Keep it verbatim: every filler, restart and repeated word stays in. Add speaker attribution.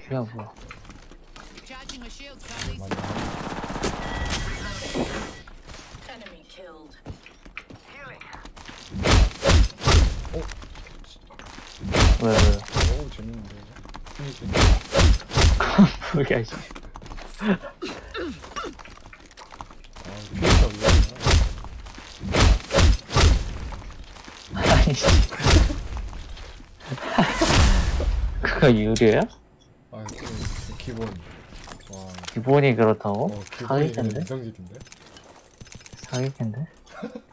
Speaker 1: 야 뭐야? 왜 왜?
Speaker 2: 오 재밌는데.
Speaker 1: 뭐야 씨.
Speaker 2: 아 피했다 이거.
Speaker 1: 아니 씨. 그거 유료야?
Speaker 2: 아 그 기본. 와.
Speaker 1: 기본이 그렇다고?
Speaker 2: 어, 기본이
Speaker 1: 사기
Speaker 2: 그냥
Speaker 1: 텐데?
Speaker 2: 이성질인데?
Speaker 1: 사기 텐데?